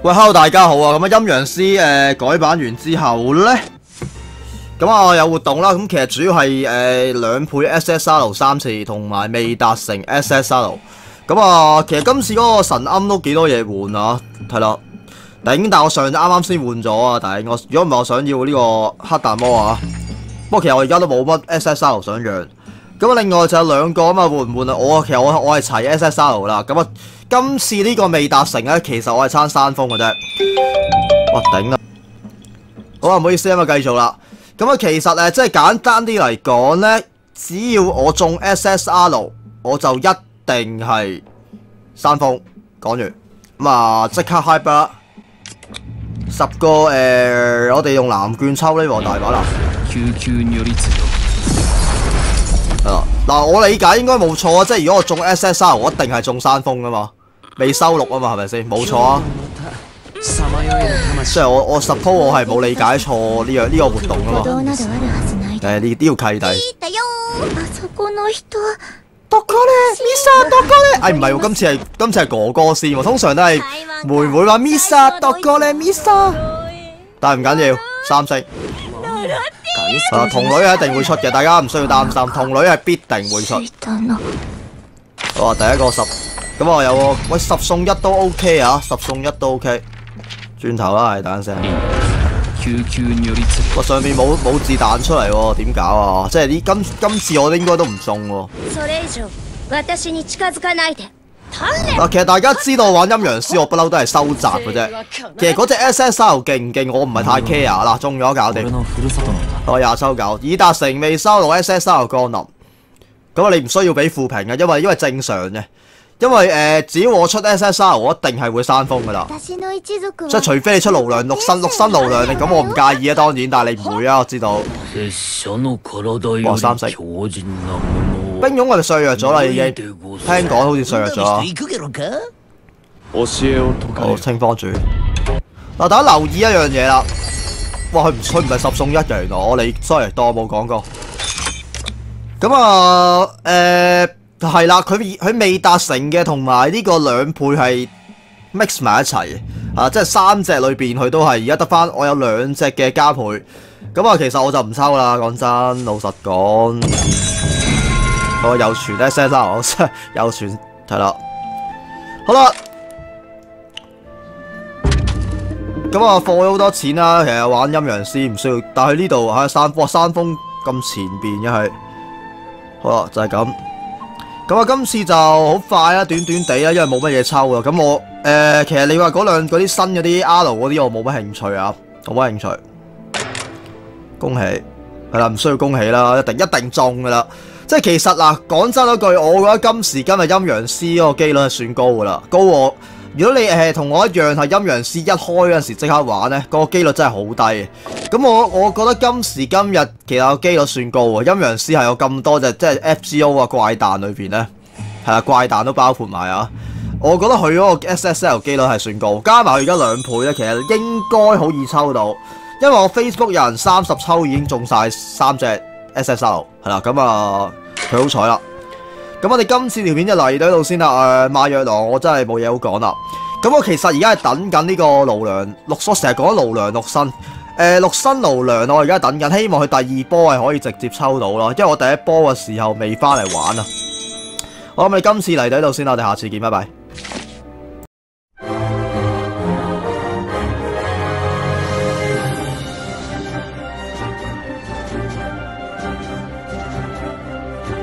喂 ，hello 大家好啊！咁啊，陰陽師改版完之後咧，咁啊有活動啦。咁其實主要係2倍 SSR 3次，同埋未達成 SSR。咁啊，其實今次嗰個神鵪都幾多嘢換啊，係啦。頂，但我上就啱啱先換咗啊！但係我如果唔係我想要呢個黑彈魔啊，不過其實我而家都冇乜 SSR 想讓。咁啊，另外就有2個啊嘛，換唔換啊？其實我係齊 SSR 啦。咁啊，今次呢個未達成咧，其實我係撐山峰嘅啫。哇，頂啊！好啊，唔好意思啊嘛，繼續啦。咁啊，其實即係簡單啲嚟講咧，只要我中 SSR， 我就一定係山峰。講完咁啊，即刻 hyper 啦！10個我哋用藍券抽呢個大把啦。嗱，我理解應該冇錯啊，即係如果我中 SSR， 我一定係中山峰噶嘛，未收錄啊嘛，係咪先？冇錯啊。即係我 suppose 我係冇理解錯呢個活動啊嘛。呢條契弟。多哥咧 ，Misa 多哥咧，唔係喎，今次係哥哥先喎，通常都係妹妹話 Misa 多哥咧 Misa， 但係唔緊要，3星。童女係一定會出嘅，大家唔需要擔心，童女係必定會出。好啊，第一個10，咁我有個喂10送1都 OK 啊，10送1都 OK。轉頭啦，係等陣先。我上面冇字彈出嚟喎，點搞啊？即係今次我應該都唔中喎。嗱，其實大家知道玩陰陽師，我不嬲都係收集嘅啫。其實嗰隻 SSR 勁唔勁，我唔係太 care 嗱，中咗搞掂。我廿抽9，已達成未收到 SSR 降臨。咁你唔需要俾負評嘅，因為正常嘅。因為只要我出 SSR， 我一定係會山峰噶啦。即係除非你出勞量6新勞量，咁我唔介意啊，當然，但係你唔會啊，我知道。哇，3星。冰勇我哋削弱咗啦，已經。聽講好似削弱咗。好，清方主。嗱，大家留意一樣嘢啦。哇，佢唔係10送1嘅，原來我哋 sorry 當我冇講過。咁啊，係啦，佢未達成嘅，同埋呢個2倍係 mix 埋一齊啊！即係3隻裏邊佢都係而家得翻，我有2隻嘅加倍。咁啊，其實我就唔抽啦，講真，老實講。我又傳 SSR， 我真係又傳係啦。好啦，咁啊，貨咗好多錢啦。其實玩陰陽師唔需要，但係呢度喺山峰咁前邊嘅係，好啦，就係咁。咁啊，今次就好快啦，短短地啦，因為冇乜嘢抽啊。咁我其實你話嗰啲新嗰啲 R 嗰啲，我冇乜興趣啊，冇乜興趣。恭喜係啦，唔需要恭喜啦，一定中噶啦。即係其實嗱，講真嗰句，我覺得今時今日陰陽師嗰個機率係算高噶啦，高我。如果你同我一樣係陰陽師一開嗰陣時即刻玩咧，個機率真係好低。咁我覺得今時今日其實個機率算高喎，陰陽師係有咁多隻即係 FGO 啊怪彈裏邊咧，係啊怪彈都包括埋啊。我覺得佢嗰個 SSL 機率係算高，加埋佢而家2倍咧，其實應該好易抽到。因為我 Facebook 有人30抽已經中晒3隻 SSL， 係啦，咁啊佢好彩啦。咁我哋今次條片就嚟到呢度先啦。馬約郎我真係冇嘢好講啦。咁我其實而家係等緊呢個勞量6，我成日講勞量6新。6新勞量我而家等緊，希望佢第2波係可以直接抽到啦。因為我第1波嘅時候未翻嚟玩啊。好，咁我哋今次嚟到呢度先啦，我哋下次見，拜拜。